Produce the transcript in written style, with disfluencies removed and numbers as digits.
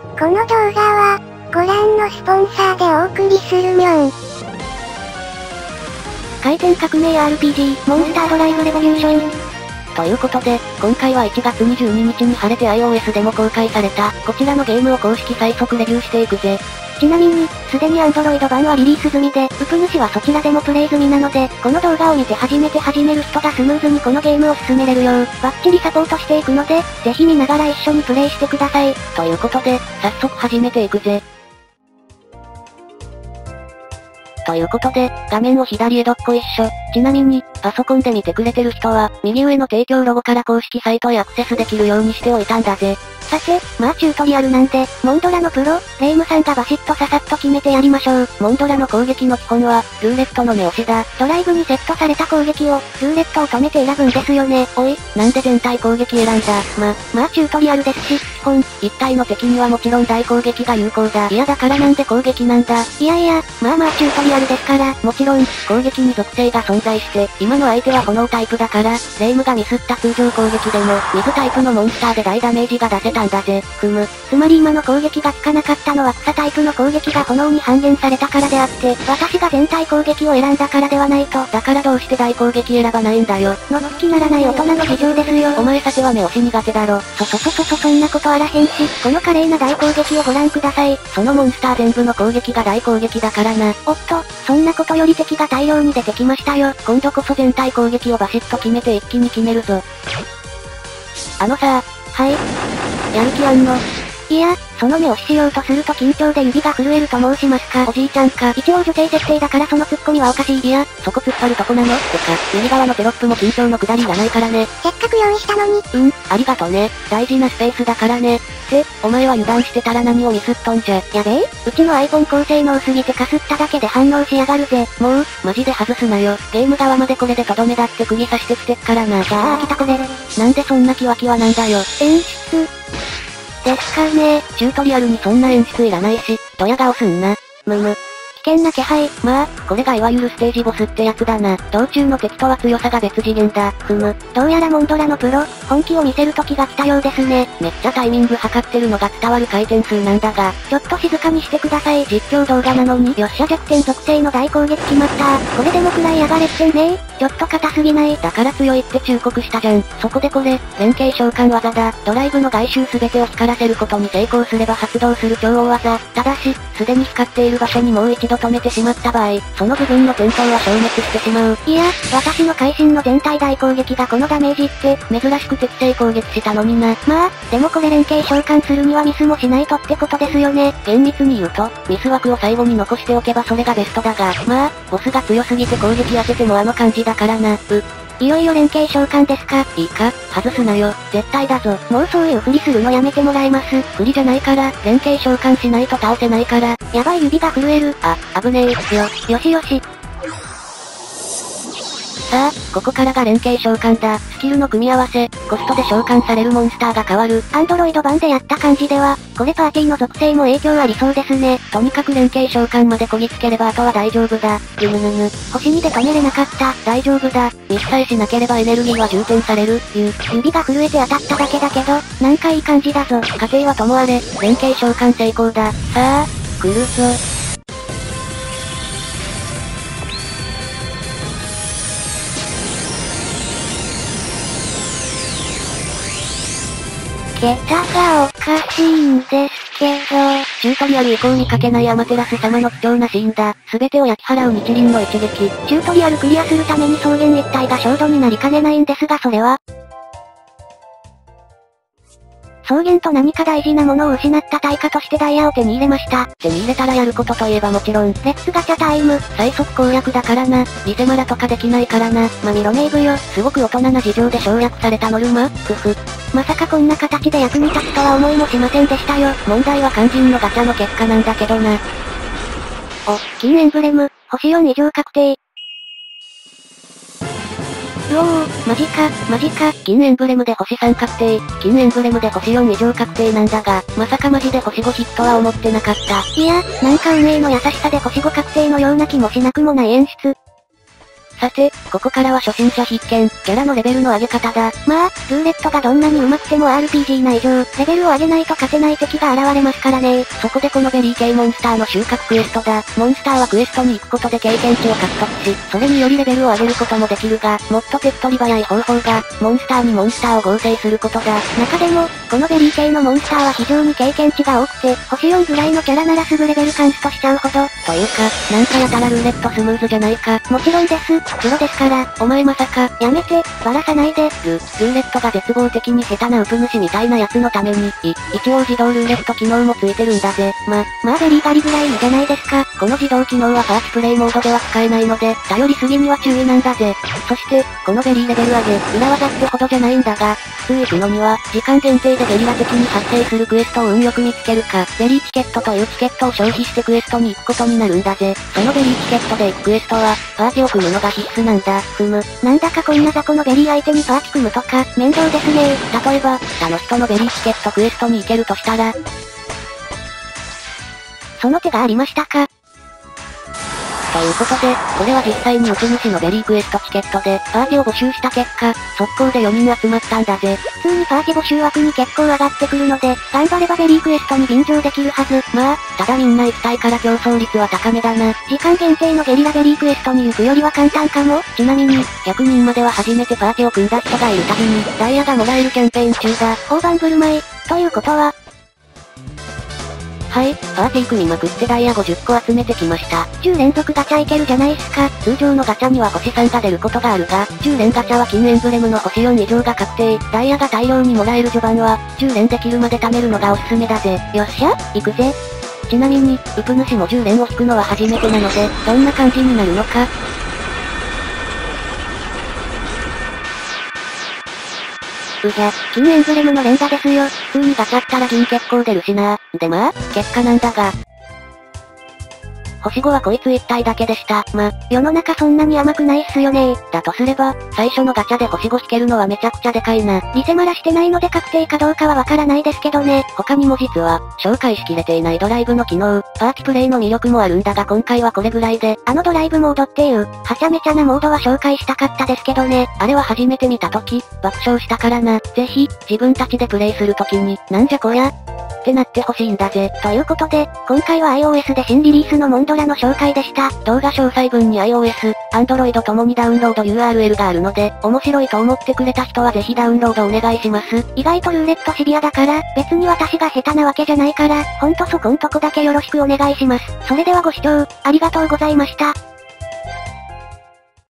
この動画は、ご覧のスポンサーでお送りするみょん。 回転革命 RPG、モンスタードライブレボリューション。ということで、今回は1月22日に晴れて iOS でも公開された、こちらのゲームを公式最速レビューしていくぜ。ちなみに、すでに Android 版はリリース済みで、ウプ主はそちらでもプレイ済みなので、この動画を見て初めて始める人がスムーズにこのゲームを進めれるよう、バッチリサポートしていくので、ぜひ見ながら一緒にプレイしてください。ということで、早速始めていくぜ。ということで、画面を左へどっこいっしょ。ちなみに、パソコンで見てくれてる人は、右上の提供ロゴから公式サイトへアクセスできるようにしておいたんだぜ。さて、まあチュートリアルなんで、モンドラのプロ、レイムさんがバシッとささっと決めてやりましょう。モンドラの攻撃の基本は、ルーレットの目押しだ。ドライブにセットされた攻撃を、ルーレットを止めて選ぶんですよね。おい、なんで全体攻撃選んだ？まあチュートリアルですし、基本、一体の敵にはもちろん大攻撃が有効だ。いやだからなんで攻撃なんだ。いや、まあチュートリアルですから、もちろん、攻撃に属性が存在して、今の相手は炎タイプだから、レイムがミスった通常攻撃でも、水タイプのモンスターで大ダメージが出せたんだぜ。つまり今の攻撃が効かなかったのは草タイプの攻撃が炎に半減されたからであって、私が全体攻撃を選んだからではないと。だからどうして大攻撃選ばないんだよ。のっつきならない大人の事情ですよ。お前さては目押し苦手だろ。そんなことあらへんし、この華麗な大攻撃をご覧ください。そのモンスター全部の攻撃が大攻撃だからな。おっと、そんなことより敵が大量に出てきましたよ。今度こそ全体攻撃をバシッと決めて一気に決めるぞ。はい。やる気あんの？いや、その目をしようとすると緊張で指が震えると申しますか。おじいちゃんか。一応女性設定だからそのツッコミはおかしい。いや、そこ突っ張るとこなの？てか、右側のテロップも緊張のくだりがないからね。 せっかく用意したのに。 ありがとね。大事なスペースだからね。お前は油断してたら何をミスっとんじゃ。やべえ？うちのアイコン高性能すぎてかすっただけで反応しやがるぜ。もう、マジで外すなよ。ゲーム側までこれでとどめだって釘刺してきてっからな。じゃあ飽きたこれ。なんでそんなキワキワなんだよ。演出ですかね。チュートリアルにそんな演出いらないし、ドヤ顔すんな。危険な気配。まあ、これがいわゆるステージボスってやつだな。道中の敵とは強さが別次元だ。どうやらモンドラのプロ、本気を見せる時が来たようですね。めっちゃタイミング測ってるのが伝わる回転数なんだが、ちょっと静かにしてください。実況動画なのに。よっしゃ弱点属性の大攻撃決まった。これでもくらい上がれってね。ちょっと硬すぎない？だから強いって忠告したじゃん。そこでこれ、連携召喚技だ。ドライブの外周すべてを光らせることに成功すれば発動する超大技。ただし、すでに光っている場所にもう一度止めてしまった場合、その部分の点灯は消滅してしまう。いや、私の会心の全体大攻撃がこのダメージって、珍しく適正攻撃したのにな。まあ、でもこれ連携召喚するにはミスもしないとってことですよね。厳密に言うと、ミス枠を最後に残しておけばそれがベストだが、まあ、ボスが強すぎて攻撃当ててもあの感じだからな。いよいよ連携召喚ですか？いいか、外すなよ。絶対だぞ。もうそういうふりするのやめてもらえます？ふりじゃないから、連携召喚しないと倒せないから。やばい指が震える。危ねえ。よし。さあ、ここからが連携召喚だ。スキルの組み合わせ、コストで召喚されるモンスターが変わる。Android 版でやった感じでは、これパーティーの属性も影響ありそうですね。とにかく連携召喚までこぎつければあとは大丈夫だ。星2で止めれなかった。大丈夫だ。ミスさえしなければエネルギーは充填される。指が震えて当たっただけだけど、なんかいい感じだぞ。過程はともあれ、連携召喚成功だ。さあ、来るぞ。 桁がおかしいんですけど。 チュートリアル以降に書けないアマテラス様の貴重なシーンだ。すべてを焼き払う日輪の一撃。 チュートリアルクリアするために草原一帯が焦土になりかねないんですがそれは、草原と何か大事なものを失った対価としてダイヤを手に入れました。 手に入れたらやることといえばもちろん、 レッツガチャタイム。 最速攻略だからな。リセマラとかできないからな。 マミロネイブよ。 すごく大人な事情で省略されたノルマ。 まさかこんな形で役に立つとは思いもしませんでしたよ。 問題は肝心のガチャの結果なんだけどな。 金エンブレム、星4以上確定。 マジか、金エンブレムで星3確定、金エンブレムで星4以上確定なんだが、まさかマジで星5ヒットは思ってなかった。 いや、なんか運営の優しさで星5確定のような気もしなくもない演出。 さて、ここからは初心者必見、キャラのレベルの上げ方だ。 まあ、ルーレットがどんなに上手くても RPG な以上、レベルを上げないと勝てない敵が現れますからね。 そこでこのベリー系モンスターの収穫クエストだ。モンスターはクエストに行くことで経験値を獲得し、それによりレベルを上げることもできるが、もっと手っ取り早い方法が、モンスターにモンスターを合成することだ。 中でも、このベリー系のモンスターは非常に経験値が多くて、星4ぐらいのキャラならすぐレベルカンストしちゃうほど。 というか、なんかやたらルーレットスムーズじゃないか。 もちろんです、プロですから。 お前まさか、 やめて、バラさないで。 ルーレットが絶望的に下手なウプ主みたいなやつのために、一応自動ルーレット機能もついてるんだぜ。 まあベリー狩りぐらいいいじゃないですか。 この自動機能はサーチプレイモードでは使えないので、頼りすぎには注意なんだぜ。そして、このベリーレベル上げ、裏技ってほどじゃないんだが、普通行くのには、時間限定でゲリラ的に発生するクエストを運よく見つけるか、ベリーチケットというチケットを消費してクエストに行くことになるんだぜ。そのベリーチケットで行くクエストは、パーティを組むのが必須なんだ。 なんだかこんな雑魚のベリー相手にパーティ組むとか、面倒ですね。 例えば、他の人のベリーチケットクエストに行けるとしたら、 その手がありましたか。 ということで、これは実際にウプ主のベリークエストチケットで、パーティを募集した結果、速攻で4人集まったんだぜ。 普通にパーティ募集枠に結構上がってくるので、頑張ればベリークエストに便乗できるはず。 まあ、ただみんな行きたいから競争率は高めだな。 時間限定のゲリラベリークエストに行くよりは簡単かも。 ちなみに、100人までは初めてパーティを組んだ人がいるたびに、ダイヤがもらえるキャンペーン中だ。 大盤振る舞い、ということは、 はい、パーティー組みまくってダイヤ50個集めてきました。 10連続ガチャいけるじゃないっすか。 通常のガチャには星3が出ることがあるが、10連ガチャは金エンブレムの星4以上が確定。ダイヤが大量にもらえる序盤は、10連できるまで貯めるのがおすすめだぜ。 よっしゃ、行くぜ。 ちなみに、ウプ主も10連を引くのは初めてなので、どんな感じになるのか。 金エンブレムの連打ですよ。 普通にガチャったら銀結構出るしな。でまあ、結果なんだが。星5はこいつ1体だけでした。 世の中そんなに甘くないっすよね。 だとすれば、最初のガチャで星5引けるのはめちゃくちゃでかいな。 リセマラしてないので確定かどうかはわからないですけどね。 他にも実は、紹介しきれていないドライブの機能、パーティプレイの魅力もあるんだが今回はこれぐらいで。 あのドライブモードっていう、はちゃめちゃなモードは紹介したかったですけどね。 あれは初めて見た時、爆笑したからな。ぜひ、自分たちでプレイするときに、なんじゃこりゃってなってほしいんだぜ。 ということで、今回は iOS で新リリースのモンドラの紹介でした。 動画詳細文に iOS、Android ともにダウンロード URL があるので、面白いと思ってくれた人はぜひダウンロードお願いします。 意外とルーレットシビアだから、別に私が下手なわけじゃないから、ほんとそこんとこだけよろしくお願いします。それではご視聴、ありがとうございました。